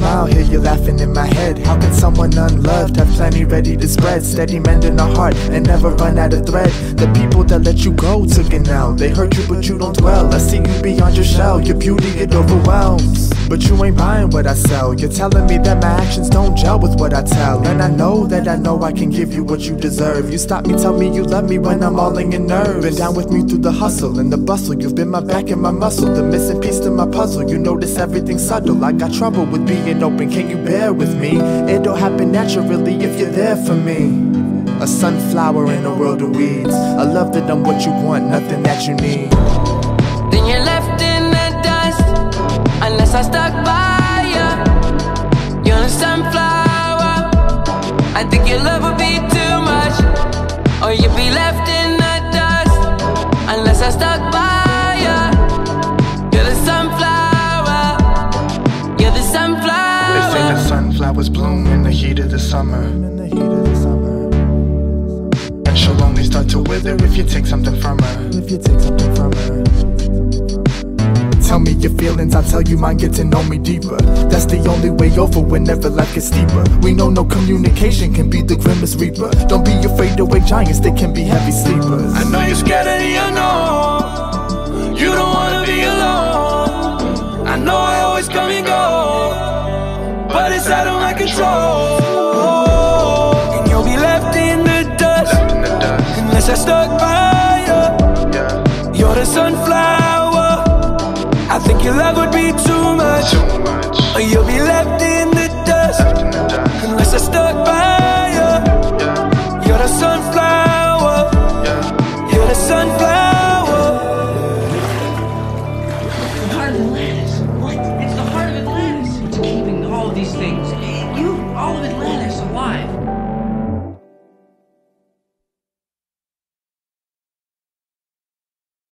smile, hear you laughing in my head. How can someone unloved have plenty ready to spread? Steady mending a heart and never run out of thread. The people that let you go took it now. They hurt you but you don't dwell. I see you beyond your shell. Your beauty it overwhelms, but you ain't buying what I sell. You're telling me that my actions don't gel with what I tell. And I know I can give you what you deserve. You stop me, tell me you love me when I'm all in your nerves. Been down with me through the hustle and the bustle. You've been my back and my muscle, the missing piece to my puzzle. You notice everything subtle. I got trouble with being open, can you bear with me? It'll happen naturally if you're there for me. A sunflower in a world of weeds. A love that I'm what you want, nothing that you need. Then you're left in the dust, unless I stuck by you. You're a sunflower. I think your love would be too much, or you'd be left in the dust, unless I stuck by you. You're the sunflower. You're the sunflower. They say that sunflowers bloom in the heat of the summer, and she'll only start to wither if you take something from her. Tell me your feelings, I'll tell you mine, get to know me deeper. That's the only way over whenever life gets steeper. We know no communication can be the grimmest reaper. Don't be afraid to wake giants, they can be heavy sleepers. I know you're scared of the unknown. You don't wanna be alone. I know I always come and go, but it's out of my control. And you'll be left in the dust, unless I stuck by you. You're the sunflower. I think your love would be too much, or you'll be left in the dust, unless I stuck